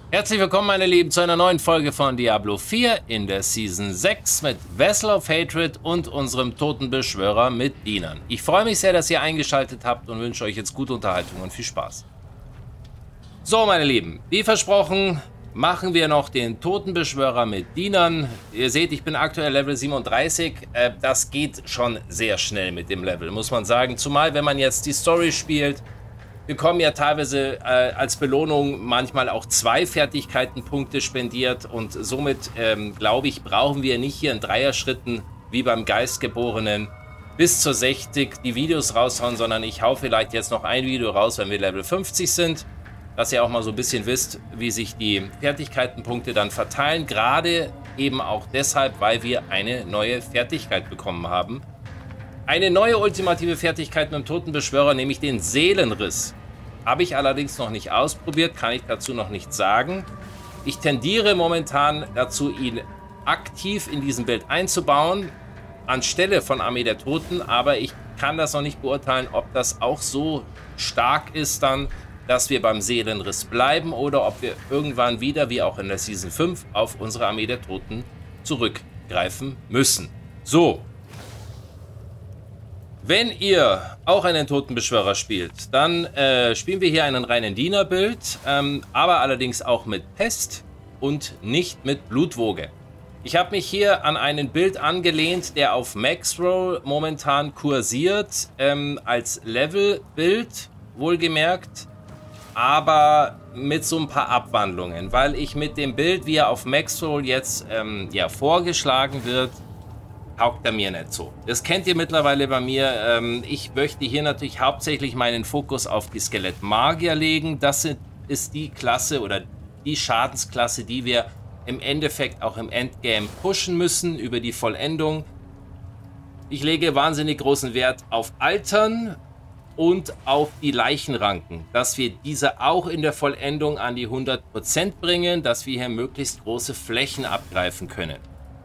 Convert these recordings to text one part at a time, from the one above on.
Herzlich willkommen, meine Lieben, zu einer neuen Folge von Diablo 4 in der Season 6 mit Vessel of Hatred und unserem Totenbeschwörer mit Dienern. Ich freue mich sehr, dass ihr eingeschaltet habt und wünsche euch jetzt gute Unterhaltung und viel Spaß. So, meine Lieben, wie versprochen, machen wir noch den Totenbeschwörer mit Dienern. Ihr seht, ich bin aktuell Level 37. Das geht schon sehr schnell mit dem Level, muss man sagen. Zumal, wenn man jetzt die Story spielt. Wir bekommen ja teilweise als Belohnung manchmal auch 2 Fertigkeitenpunkte spendiert und somit, glaube ich, brauchen wir nicht hier in Dreierschritten wie beim Geistgeborenen bis zur 60 die Videos raushauen, sondern ich hau vielleicht jetzt noch ein Video raus, wenn wir Level 50 sind, dass ihr auch mal so ein bisschen wisst, wie sich die Fertigkeitenpunkte dann verteilen, gerade eben auch deshalb, weil wir eine neue Fertigkeit bekommen haben. Eine neue ultimative Fertigkeit mit dem Totenbeschwörer, nämlich den Seelenriss. Habe ich allerdings noch nicht ausprobiert, kann ich dazu noch nichts sagen. Ich tendiere momentan dazu, ihn aktiv in diesem Bild einzubauen, anstelle von Armee der Toten, aber ich kann das noch nicht beurteilen, ob das auch so stark ist dann, dass wir beim Seelenriss bleiben oder ob wir irgendwann wieder, wie auch in der Season 5, auf unsere Armee der Toten zurückgreifen müssen. So. Wenn ihr auch einen Totenbeschwörer spielt, dann spielen wir hier einen reinen Dienerbild, aber allerdings auch mit Pest und nicht mit Blutwoge. Ich habe mich hier an einen Bild angelehnt, der auf Maxroll momentan kursiert, als Levelbild, wohlgemerkt, aber mit so ein paar Abwandlungen, weil ich mit dem Bild, wie er auf Maxroll jetzt ja, vorgeschlagen wird, taugt er mir nicht so. Das kennt ihr mittlerweile bei mir. Ich möchte hier natürlich hauptsächlich meinen Fokus auf die Skelettmagier legen. Das ist die Klasse oder die Schadensklasse, die wir im Endeffekt auch im Endgame pushen müssen über die Vollendung. Ich lege wahnsinnig großen Wert auf Altern und auf die Leichenranken, dass wir diese auch in der Vollendung an die 100% bringen, dass wir hier möglichst große Flächen abgreifen können.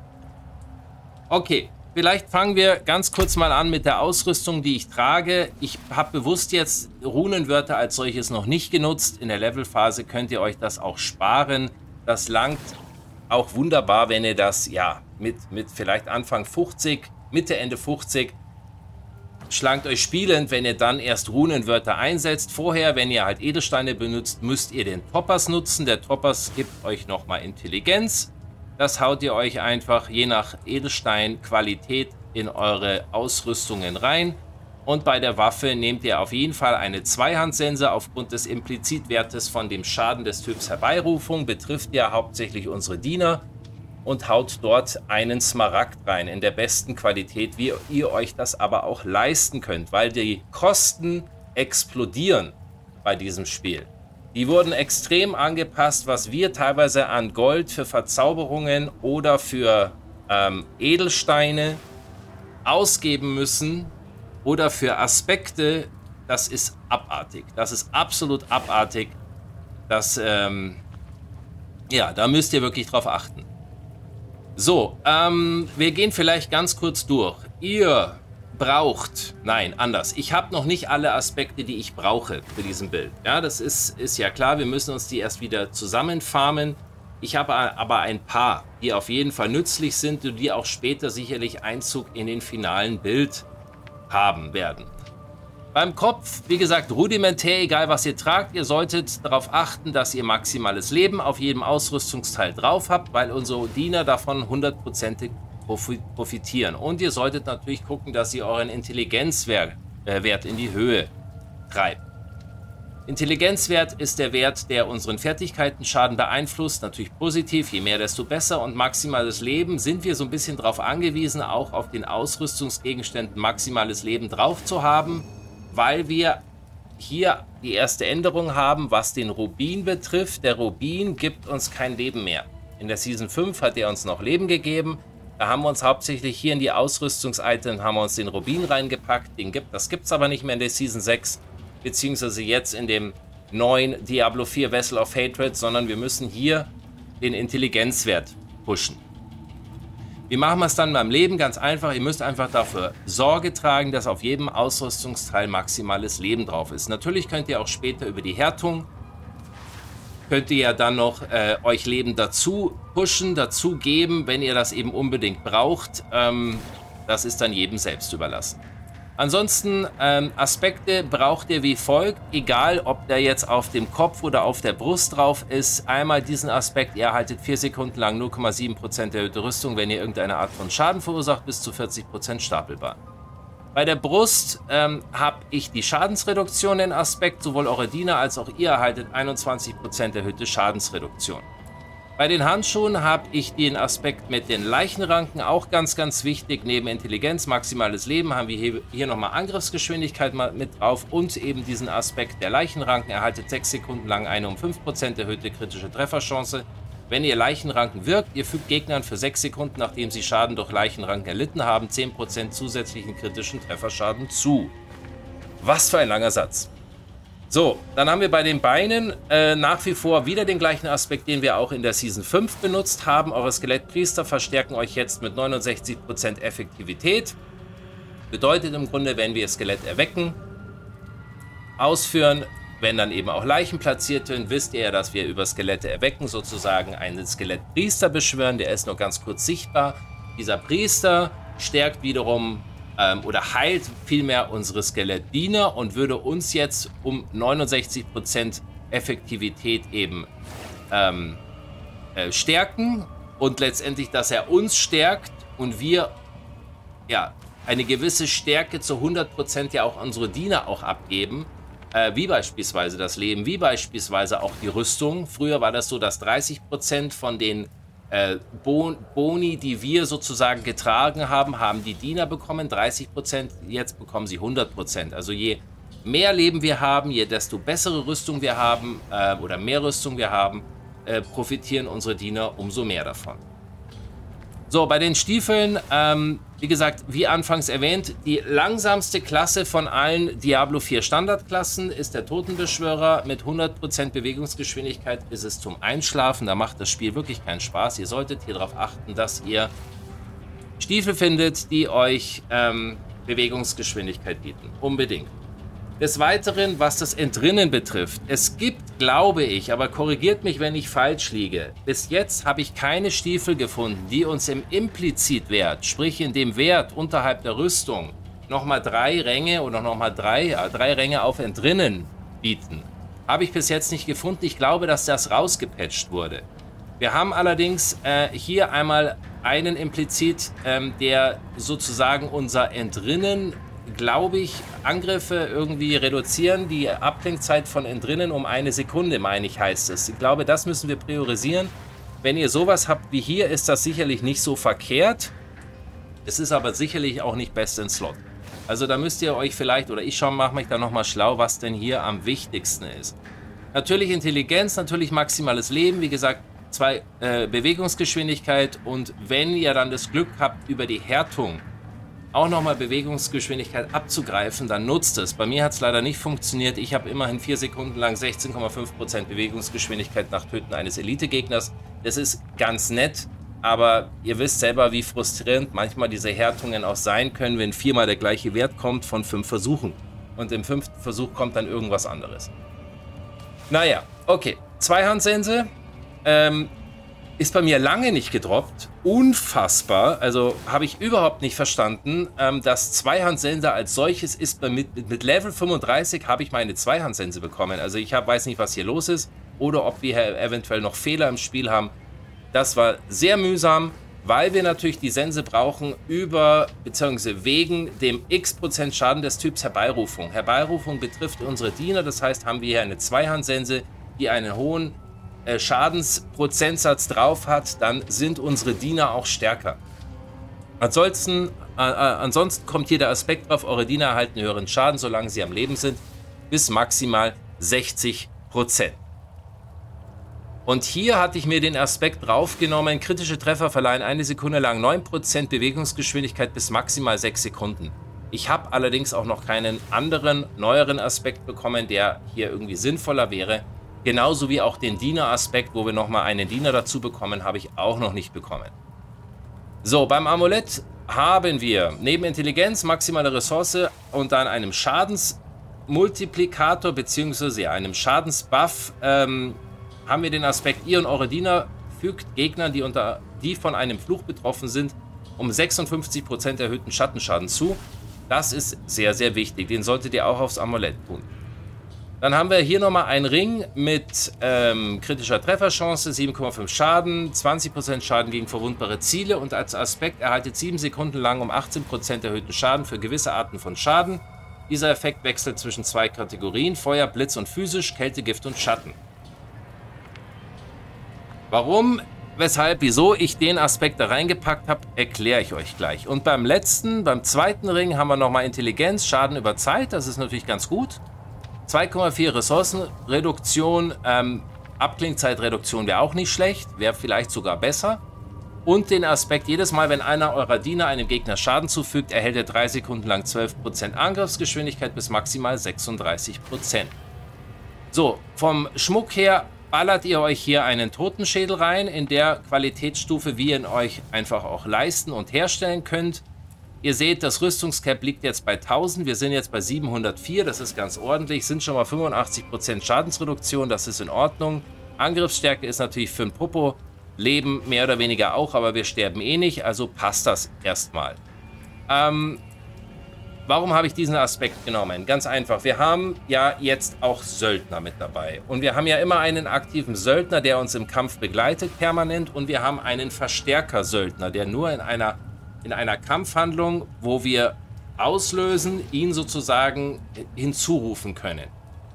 Okay, vielleicht fangen wir ganz kurz mal an mit der Ausrüstung, die ich trage. Ich habe bewusst jetzt Runenwörter als solches noch nicht genutzt. In der Levelphase könnt ihr euch das auch sparen. Das langt auch wunderbar, wenn ihr das ja mit vielleicht Anfang 50, Mitte, Ende 50 schlankt euch spielend, wenn ihr dann erst Runenwörter einsetzt. Vorher, wenn ihr halt Edelsteine benutzt, müsst ihr den Toppers nutzen. Der Toppers gibt euch nochmal Intelligenz. Das haut ihr euch einfach je nach Edelstein-Qualität in eure Ausrüstungen rein. Und bei der Waffe nehmt ihr auf jeden Fall eine Zweihandsense aufgrund des Implizitwertes von dem Schaden des Typs Herbeirufung. Betrifft ja hauptsächlich unsere Diener. Und haut dort einen Smaragd rein in der besten Qualität, wie ihr euch das aber auch leisten könnt. Weil die Kosten explodieren bei diesem Spiel. Die wurden extrem angepasst, was wir teilweise an Gold für Verzauberungen oder für Edelsteine ausgeben müssen oder für Aspekte. Das ist abartig. Das ist absolut abartig. Das, ja, da müsst ihr wirklich drauf achten. So, wir gehen vielleicht ganz kurz durch. Ihr braucht, nein, anders. Ich habe noch nicht alle Aspekte, die ich brauche für diesen Bild. Ja, das ist ja klar, wir müssen uns die erst wieder zusammenfarmen. Ich habe aber ein paar, die auf jeden Fall nützlich sind und die auch später sicherlich Einzug in den finalen Bild haben werden. Beim Kopf, wie gesagt, rudimentär, egal was ihr tragt, ihr solltet darauf achten, dass ihr maximales Leben auf jedem Ausrüstungsteil drauf habt, weil unsere Diener davon 100%ig profitieren. Und ihr solltet natürlich gucken, dass ihr euren Intelligenzwert in die Höhe treibt. Intelligenzwert ist der Wert, der unseren Fertigkeitenschaden beeinflusst. Natürlich positiv, je mehr, desto besser. Und maximales Leben sind wir so ein bisschen darauf angewiesen, auch auf den Ausrüstungsgegenständen maximales Leben drauf zu haben, weil wir hier die erste Änderung haben, was den Rubin betrifft. Der Rubin gibt uns kein Leben mehr. In der Season 5 hat er uns noch Leben gegeben. Da haben wir uns hauptsächlich hier in die Ausrüstungsitems haben wir uns den Rubin reingepackt. Das gibt es aber nicht mehr in der Season 6, beziehungsweise jetzt in dem neuen Diablo 4 Vessel of Hatred, sondern wir müssen hier den Intelligenzwert pushen. Wie machen wir es dann beim Leben? Ganz einfach, ihr müsst einfach dafür Sorge tragen, dass auf jedem Ausrüstungsteil maximales Leben drauf ist. Natürlich könnt ihr auch später über die Härtung könnt ihr ja dann noch euch Leben dazu pushen, dazu geben, wenn ihr das eben unbedingt braucht. Das ist dann jedem selbst überlassen. Ansonsten Aspekte braucht ihr wie folgt, egal ob der jetzt auf dem Kopf oder auf der Brust drauf ist. Einmal diesen Aspekt, ihr erhaltet 4 Sekunden lang 0,7% erhöhte Rüstung, wenn ihr irgendeine Art von Schaden verursacht, bis zu 40% stapelbar. Bei der Brust habe ich die Schadensreduktion in Aspekt, sowohl eure Diener als auch ihr erhaltet 21% erhöhte Schadensreduktion. Bei den Handschuhen habe ich den Aspekt mit den Leichenranken, auch ganz, ganz wichtig. Neben Intelligenz, maximales Leben haben wir hier nochmal Angriffsgeschwindigkeit mit drauf und eben diesen Aspekt der Leichenranken. Erhaltet 6 Sekunden lang eine um 5% erhöhte kritische Trefferchance. Wenn ihr Leichenranken wirkt, ihr fügt Gegnern für 6 Sekunden, nachdem sie Schaden durch Leichenranken erlitten haben, 10% zusätzlichen kritischen Trefferschaden zu. Was für ein langer Satz. So, dann haben wir bei den Beinen nach wie vor wieder den gleichen Aspekt, den wir auch in der Season 5 benutzt haben. Eure Skelettpriester verstärken euch jetzt mit 69% Effektivität. Bedeutet im Grunde, wenn wir Skelett erwecken, ausführen, wenn dann eben auch Leichen platziert sind, wisst ihr ja, dass wir über Skelette erwecken sozusagen einen Skelettpriester beschwören. Der ist nur ganz kurz sichtbar. Dieser Priester stärkt wiederum oder heilt vielmehr unsere Skelettdiener und würde uns jetzt um 69% Effektivität eben stärken und letztendlich, dass er uns stärkt und wir ja eine gewisse Stärke zu 100% ja auch unsere Diener auch abgeben, wie beispielsweise das Leben, wie beispielsweise auch die Rüstung. Früher war das so, dass 30% von den Boni, die wir sozusagen getragen haben, haben die Diener bekommen, 30%, jetzt bekommen sie 100%. Also je mehr Leben wir haben, desto bessere Rüstung wir haben oder mehr Rüstung wir haben, profitieren unsere Diener umso mehr davon. So, bei den Stiefeln, wie gesagt, wie anfangs erwähnt, die langsamste Klasse von allen Diablo 4 Standardklassen ist der Totenbeschwörer. Mit 100% Bewegungsgeschwindigkeit ist es zum Einschlafen. Da macht das Spiel wirklich keinen Spaß. Ihr solltet hier darauf achten, dass ihr Stiefel findet, die euch Bewegungsgeschwindigkeit bieten. Unbedingt. Des Weiteren, was das Entrinnen betrifft, es gibt, glaube ich, aber korrigiert mich, wenn ich falsch liege, bis jetzt habe ich keine Stiefel gefunden, die uns im Implizitwert, sprich in dem Wert unterhalb der Rüstung, nochmal 3 Ränge oder nochmal 3 Ränge auf Entrinnen bieten. Habe ich bis jetzt nicht gefunden. Ich glaube, dass das rausgepatcht wurde. Wir haben allerdings hier einmal einen Implizit, der sozusagen unser Entrinnen, glaube ich, Angriffe irgendwie reduzieren, die Ablenkzeit von Entrinnen um 1 Sekunde, meine ich, heißt es. Ich glaube, das müssen wir priorisieren. Wenn ihr sowas habt wie hier, ist das sicherlich nicht so verkehrt. Es ist aber sicherlich auch nicht best in Slot. Also da müsst ihr euch vielleicht, oder ich mache mich da nochmal schlau, was denn hier am wichtigsten ist. Natürlich Intelligenz, natürlich maximales Leben, wie gesagt, 2 Bewegungsgeschwindigkeit und wenn ihr dann das Glück habt, über die Härtung auch nochmal Bewegungsgeschwindigkeit abzugreifen, dann nutzt es. Bei mir hat es leider nicht funktioniert. Ich habe immerhin 4 Sekunden lang 16,5% Bewegungsgeschwindigkeit nach Töten eines Elite-Gegners. Das ist ganz nett, aber ihr wisst selber, wie frustrierend manchmal diese Härtungen auch sein können, wenn 4-mal der gleiche Wert kommt von 5 Versuchen. Und im 5. Versuch kommt dann irgendwas anderes. Naja, okay. Zweihandsense. Ist bei mir lange nicht gedroppt. Unfassbar. Also habe ich überhaupt nicht verstanden. Das Zweihandsense als solches ist mit Level 35 habe ich meine Zweihandsense bekommen. Also ich weiß nicht, was hier los ist. Oder ob wir eventuell noch Fehler im Spiel haben. Das war sehr mühsam, weil wir natürlich die Sense brauchen beziehungsweise wegen dem x% Schaden des Typs Herbeirufung. Herbeirufung betrifft unsere Diener. Das heißt, haben wir hier eine Zweihandsense, die einen hohen Schadensprozentsatz drauf hat, dann sind unsere Diener auch stärker. Ansonsten kommt hier der Aspekt drauf, eure Diener erhalten höheren Schaden, solange sie am Leben sind, bis maximal 60%. Und hier hatte ich mir den Aspekt draufgenommen, kritische Treffer verleihen 1 Sekunde lang 9% Bewegungsgeschwindigkeit bis maximal 6 Sekunden. Ich habe allerdings auch noch keinen anderen, neueren Aspekt bekommen, der hier irgendwie sinnvoller wäre. Genauso wie auch den Diener-Aspekt, wo wir nochmal einen Diener dazu bekommen, habe ich auch noch nicht bekommen. So, beim Amulett haben wir neben Intelligenz, maximale Ressource und dann einem Schadensmultiplikator bzw. einem Schadensbuff haben wir den Aspekt, ihr und eure Diener fügt Gegnern, die von einem Fluch betroffen sind, um 56% erhöhten Schattenschaden zu. Das ist sehr, sehr wichtig. Den solltet ihr auch aufs Amulett tun. Dann haben wir hier nochmal einen Ring mit kritischer Trefferchance, 7,5 Schaden, 20% Schaden gegen verwundbare Ziele und als Aspekt erhaltet 7 Sekunden lang um 18% erhöhten Schaden für gewisse Arten von Schaden. Dieser Effekt wechselt zwischen 2 Kategorien, Feuer, Blitz und physisch, Kälte, Gift und Schatten. Warum, weshalb, wieso ich den Aspekt da reingepackt habe, erkläre ich euch gleich. Und beim zweiten Ring haben wir nochmal Intelligenz, Schaden über Zeit, das ist natürlich ganz gut. 2,4 Ressourcenreduktion, Abklingzeitreduktion wäre auch nicht schlecht, wäre vielleicht sogar besser. Und den Aspekt, jedes Mal, wenn einer eurer Diener einem Gegner Schaden zufügt, erhält er 3 Sekunden lang 12% Angriffsgeschwindigkeit bis maximal 36%. So, vom Schmuck her ballert ihr euch hier einen Totenschädel rein, in der Qualitätsstufe, wie ihr ihn euch einfach auch leisten und herstellen könnt. Ihr seht, das Rüstungscap liegt jetzt bei 1000, wir sind jetzt bei 704, das ist ganz ordentlich, sind schon mal 85% Schadensreduktion, das ist in Ordnung. Angriffsstärke ist natürlich für ein Popo, Leben mehr oder weniger auch, aber wir sterben eh nicht, also passt das erstmal. Warum habe ich diesen Aspekt genommen? Ganz einfach, wir haben ja jetzt auch Söldner mit dabei. Und wir haben ja immer einen aktiven Söldner, der uns im Kampf begleitet permanent. Und wir haben einen Verstärker-Söldner, der nur in einer Kampfhandlung, wo wir auslösen, ihn sozusagen hinzurufen können.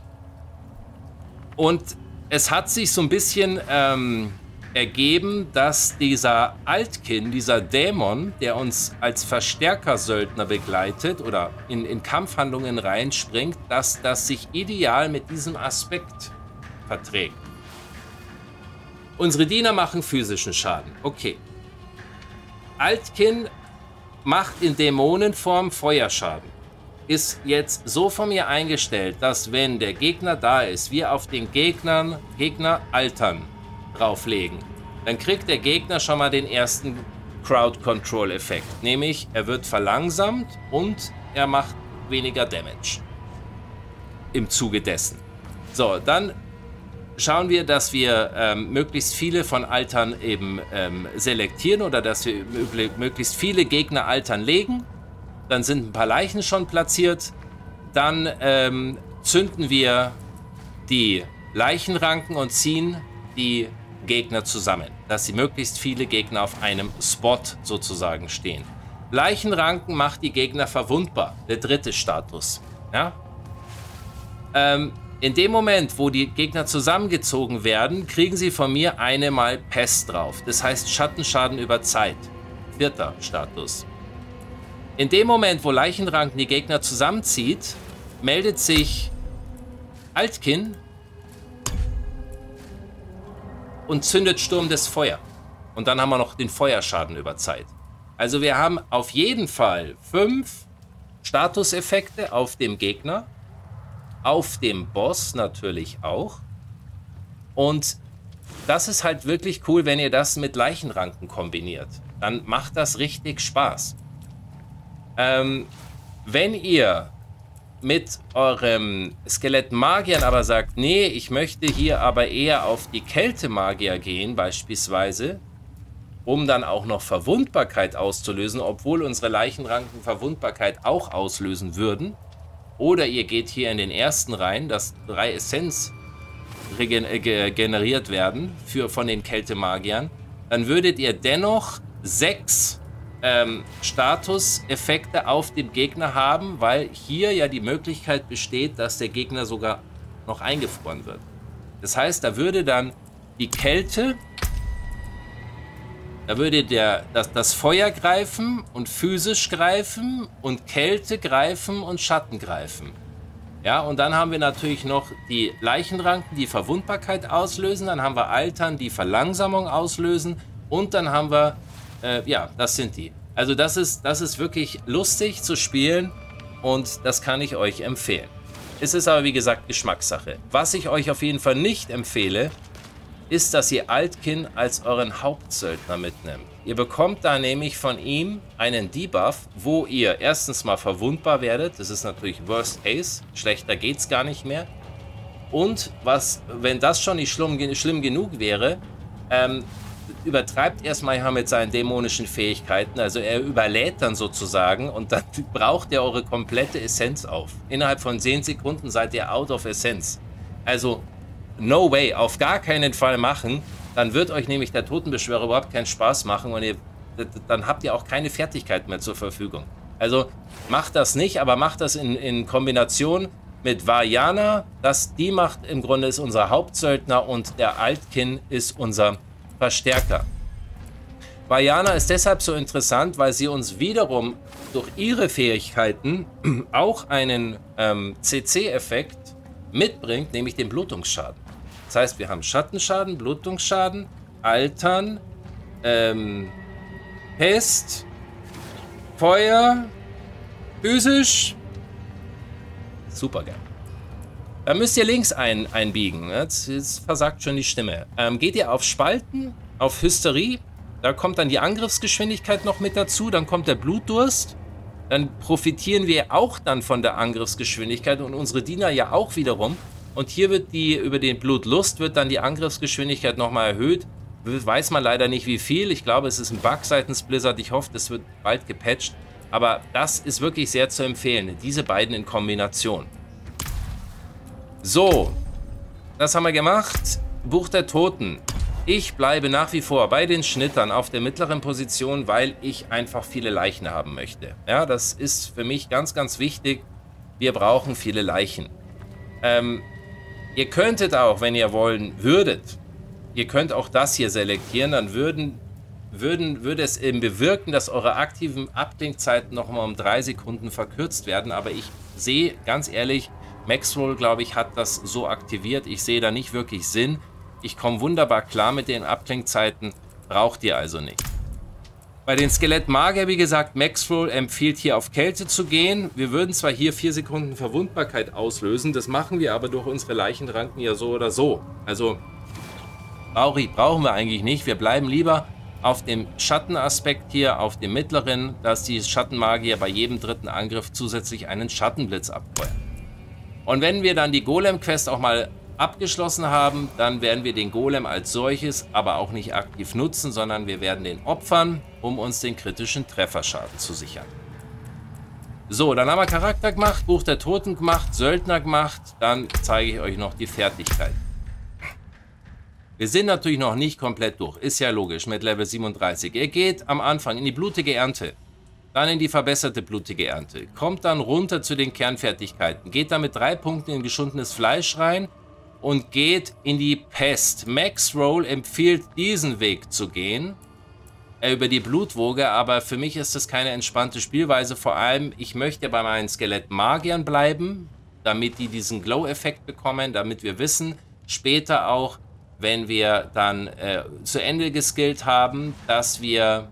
Und es hat sich so ein bisschen ergeben, dass dieser Altkin, dieser Dämon, der uns als Verstärker-Söldner begleitet oder in Kampfhandlungen reinspringt, dass das sich ideal mit diesem Aspekt verträgt. Unsere Diener machen physischen Schaden. Okay. Altkin macht in Dämonenform Feuerschaden. Ist jetzt so von mir eingestellt, dass wenn der Gegner da ist, wir auf den Gegner altern drauflegen, dann kriegt der Gegner schon mal den ersten Crowd-Control-Effekt. Nämlich, er wird verlangsamt und er macht weniger Damage. Im Zuge dessen. So, dann schauen wir, dass wir möglichst viele von Altern eben selektieren oder dass wir möglichst viele Gegner Altern legen. Dann sind ein paar Leichen schon platziert. Dann zünden wir die Leichenranken und ziehen die Gegner zusammen, dass sie möglichst viele Gegner auf einem Spot sozusagen stehen. Leichenranken macht die Gegner verwundbar, der dritte Status. Ja? In dem Moment, wo die Gegner zusammengezogen werden, kriegen sie von mir einmal Pest drauf. Das heißt Schattenschaden über Zeit. Vierter Status. In dem Moment, wo Leichenranken die Gegner zusammenzieht, meldet sich Altkin und zündet Sturm des Feuer. Und dann haben wir noch den Feuerschaden über Zeit. Also wir haben auf jeden Fall 5 Statuseffekte auf dem Gegner. Auf dem Boss natürlich auch. Und das ist halt wirklich cool, wenn ihr das mit Leichenranken kombiniert. Dann macht das richtig Spaß. Wenn ihr mit eurem Skelettmagiern aber sagt, nee, ich möchte hier aber eher auf die Kältemagier gehen beispielsweise, um dann auch noch Verwundbarkeit auszulösen, obwohl unsere Leichenranken Verwundbarkeit auch auslösen würden. Oder ihr geht hier in den ersten rein, dass 3 Essenz generiert werden von den Kältemagiern, dann würdet ihr dennoch 6 Statuseffekte auf dem Gegner haben, weil hier ja die Möglichkeit besteht, dass der Gegner sogar noch eingefroren wird. Das heißt, da würde dann die Kälte, da würde das Feuer greifen und physisch greifen und Kälte greifen und Schatten greifen. Ja, und dann haben wir natürlich noch die Leichenranken, die Verwundbarkeit auslösen, dann haben wir Altern, die Verlangsamung auslösen und dann haben wir ja, das sind die. Also das ist wirklich lustig zu spielen und das kann ich euch empfehlen. Es ist aber wie gesagt Geschmackssache. Was ich euch auf jeden Fall nicht empfehle, ist, dass ihr Altkin als euren Hauptsöldner mitnimmt. Ihr bekommt da nämlich von ihm einen Debuff, wo ihr erstens mal verwundbar werdet. Das ist natürlich Worst Case. Schlechter geht's gar nicht mehr. Und wenn das schon nicht schlimm genug wäre, übertreibt erstmal mit seinen dämonischen Fähigkeiten, also er überlädt dann sozusagen und dann braucht er eure komplette Essenz auf. Innerhalb von 10 Sekunden seid ihr out of Essenz. Also, no way, auf gar keinen Fall machen, dann wird euch nämlich der Totenbeschwörer überhaupt keinen Spaß machen und dann habt ihr auch keine Fertigkeit mehr zur Verfügung. Also, macht das nicht, aber macht das in Kombination mit Vajana. Die macht im Grunde ist unser Hauptsöldner und der Altkin ist unser Verstärker. Vajana ist deshalb so interessant, weil sie uns wiederum durch ihre Fähigkeiten auch einen CC-Effekt mitbringt, nämlich den Blutungsschaden. Das heißt, wir haben Schattenschaden, Blutungsschaden, Altern, Pest, Feuer, physisch. Super geil. Da müsst ihr links einbiegen. Jetzt versagt schon die Stimme. Geht ihr auf Spalten, auf Hysterie. Da kommt dann die Angriffsgeschwindigkeit noch mit dazu. Dann kommt der Blutdurst. Dann profitieren wir auch dann von der Angriffsgeschwindigkeit und unsere Diener ja auch wiederum. Und hier wird über den Blutlust wird dann die Angriffsgeschwindigkeit nochmal erhöht. Weiß man leider nicht wie viel. Ich glaube, es ist ein Bug seitens Blizzard. Ich hoffe, das wird bald gepatcht. Aber das ist wirklich sehr zu empfehlen. Diese beiden in Kombination. So, das haben wir gemacht. Buch der Toten. Ich bleibe nach wie vor bei den Schnittern auf der mittleren Position, weil ich einfach viele Leichen haben möchte. Ja, das ist für mich ganz, ganz wichtig. Wir brauchen viele Leichen. Ihr könntet auch, wenn ihr wollen würdet, ihr könnt auch das hier selektieren, dann würde es eben bewirken, dass eure aktiven Abklingzeiten nochmal um 3 Sekunden verkürzt werden. Aber ich sehe, ganz ehrlich, Maxroll, glaube ich, hat das so aktiviert. Ich sehe da nicht wirklich Sinn. Ich komme wunderbar klar mit den Abklingzeiten. Braucht ihr also nicht. Bei den Skelettmagier, wie gesagt, Maxroll empfiehlt hier auf Kälte zu gehen. Wir würden zwar hier 4 Sekunden Verwundbarkeit auslösen. Das machen wir aber durch unsere Leichenranken ja so oder so. Also brauchen wir eigentlich nicht. Wir bleiben lieber auf dem Schattenaspekt hier, auf dem mittleren, dass die Schattenmagier bei jedem dritten Angriff zusätzlich einen Schattenblitz abfeuern. Und wenn wir dann die Golem-Quest auch mal abgeschlossen haben, dann werden wir den Golem als solches aber auch nicht aktiv nutzen, sondern wir werden den opfern, um uns den kritischen Trefferschaden zu sichern. So, dann haben wir Charakter gemacht, Buch der Toten gemacht, Söldner gemacht, dann zeige ich euch noch die Fertigkeit. Wir sind natürlich noch nicht komplett durch, ist ja logisch mit Level 37. Ihr geht am Anfang in die blutige Ernte. Dann in die verbesserte blutige Ernte. Kommt dann runter zu den Kernfertigkeiten. Geht dann mit 3 Punkten in geschundenes Fleisch rein und geht in die Pest. Maxroll empfiehlt, diesen Weg zu gehen. Über die Blutwoge, aber für mich ist das keine entspannte Spielweise. Vor allem, ich möchte bei meinen Skelettmagiern bleiben, damit die diesen Glow-Effekt bekommen, damit wir wissen, später auch, wenn wir dann zu Ende geskillt haben, dass wir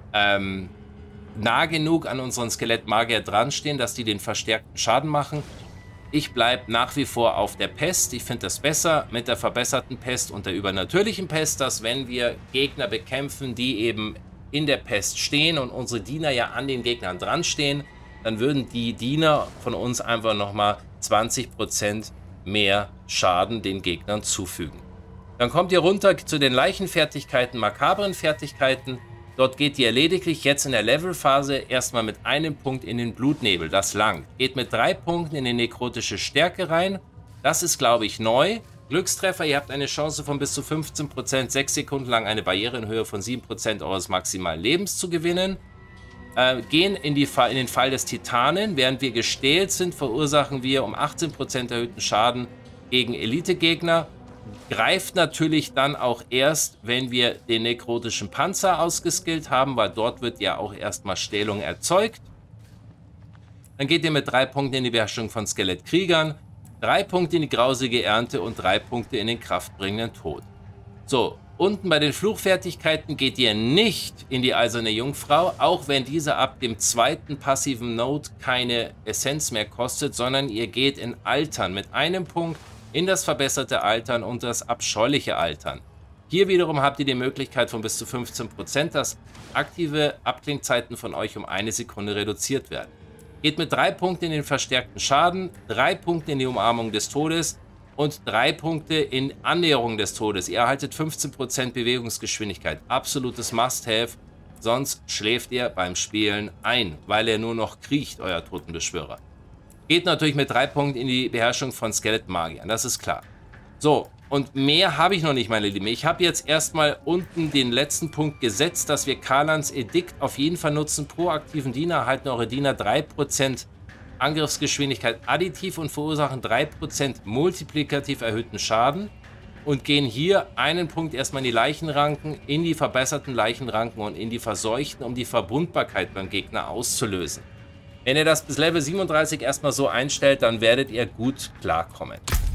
nah genug an unseren Skelettmagier dran stehen, dass die den verstärkten Schaden machen. Ich bleibe nach wie vor auf der Pest. Ich finde das besser mit der verbesserten Pest und der übernatürlichen Pest, dass wenn wir Gegner bekämpfen, die eben in der Pest stehen und unsere Diener ja an den Gegnern dran stehen, dann würden die Diener von uns einfach nochmal 20% mehr Schaden den Gegnern zufügen. Dann kommt ihr runter zu den Leichenfertigkeiten, makabren Fertigkeiten. Dort geht ihr lediglich jetzt in der Levelphase erstmal mit einem Punkt in den Blutnebel, das langt. Geht mit 3 Punkten in die nekrotische Stärke rein, das ist glaube ich neu. Glückstreffer, ihr habt eine Chance von bis zu 15%, 6 Sekunden lang eine Barriere in Höhe von 7% eures maximalen Lebens zu gewinnen. Gehen in den Fall des Titanen, während wir gestählt sind, verursachen wir um 18% erhöhten Schaden gegen Elite-Gegner. Greift natürlich dann auch erst, wenn wir den nekrotischen Panzer ausgeskillt haben, weil dort wird ja auch erstmal Stählung erzeugt. Dann geht ihr mit 3 Punkten in die Beherrschung von Skelettkriegern, 3 Punkte in die grausige Ernte und 3 Punkte in den kraftbringenden Tod. So, unten bei den Fluchfertigkeiten geht ihr nicht in die eiserne Jungfrau, auch wenn diese ab dem 2. passiven Node keine Essenz mehr kostet, sondern ihr geht in Altern mit einem Punkt in das verbesserte Altern und das abscheuliche Altern. Hier wiederum habt ihr die Möglichkeit von bis zu 15%, dass aktive Abklingzeiten von euch um 1 Sekunde reduziert werden. Geht mit 3 Punkten in den verstärkten Schaden, 3 Punkte in die Umarmung des Todes und 3 Punkte in Annäherung des Todes. Ihr erhaltet 15% Bewegungsgeschwindigkeit. Absolutes Must-Have. Sonst schläft ihr beim Spielen ein, weil er nur noch kriecht, euer Totenbeschwörer. Geht natürlich mit 3 Punkten in die Beherrschung von Skelettmagiern, das ist klar. So, und mehr habe ich noch nicht, meine Lieben. Ich habe jetzt erstmal unten den letzten Punkt gesetzt, dass wir Kalans Edikt auf jeden Fall nutzen. Pro aktiven Diener erhalten eure Diener 3% Angriffsgeschwindigkeit additiv und verursachen 3% multiplikativ erhöhten Schaden. Und gehen hier einen Punkt erstmal in die Leichenranken, in die verbesserten Leichenranken und in die verseuchten, um die Verwundbarkeit beim Gegner auszulösen. Wenn ihr das bis Level 37 erstmal so einstellt, dann werdet ihr gut klarkommen.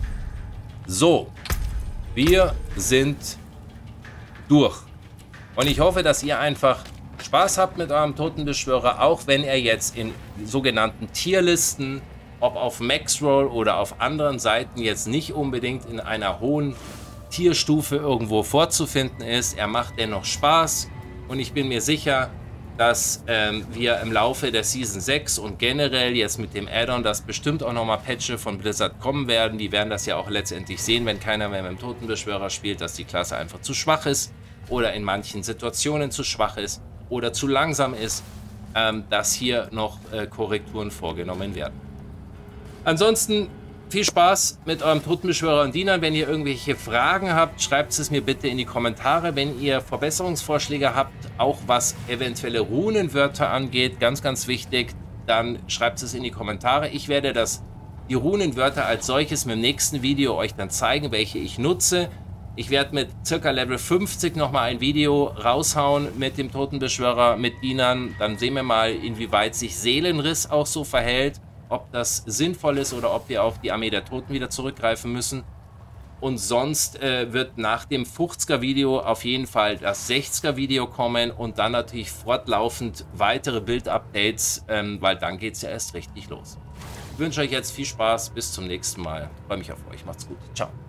So, wir sind durch. Und ich hoffe, dass ihr einfach Spaß habt mit eurem Totenbeschwörer, auch wenn er jetzt in sogenannten Tierlisten, ob auf Maxroll oder auf anderen Seiten, jetzt nicht unbedingt in einer hohen Tierstufe irgendwo vorzufinden ist. Er macht dennoch Spaß und ich bin mir sicher, dass wir im Laufe der Season 6 und generell jetzt mit dem Add-on, dass bestimmt auch nochmal Patches von Blizzard kommen werden. Die werden das ja auch letztendlich sehen, wenn keiner mehr mit dem Totenbeschwörer spielt, dass die Klasse einfach zu schwach ist oder in manchen Situationen zu schwach ist oder zu langsam ist, dass hier noch Korrekturen vorgenommen werden. Ansonsten viel Spaß mit eurem Totenbeschwörer und Dienern. Wenn ihr irgendwelche Fragen habt, schreibt es mir bitte in die Kommentare. Wenn ihr Verbesserungsvorschläge habt, auch was eventuelle Runenwörter angeht, ganz, ganz wichtig, dann schreibt es in die Kommentare. Ich werde die Runenwörter als solches mit dem nächsten Video euch dann zeigen, welche ich nutze. Ich werde mit circa Level 50 nochmal ein Video raushauen mit dem Totenbeschwörer, mit Dienern. Dann sehen wir mal, inwieweit sich Seelenriss auch so verhält, ob das sinnvoll ist oder ob wir auf die Armee der Toten wieder zurückgreifen müssen. Und sonst wird nach dem 50er Video auf jeden Fall das 60er Video kommen und dann natürlich fortlaufend weitere Build-Updates, weil dann geht es ja erst richtig los. Ich wünsche euch jetzt viel Spaß, bis zum nächsten Mal. Ich freue mich auf euch, macht's gut, ciao.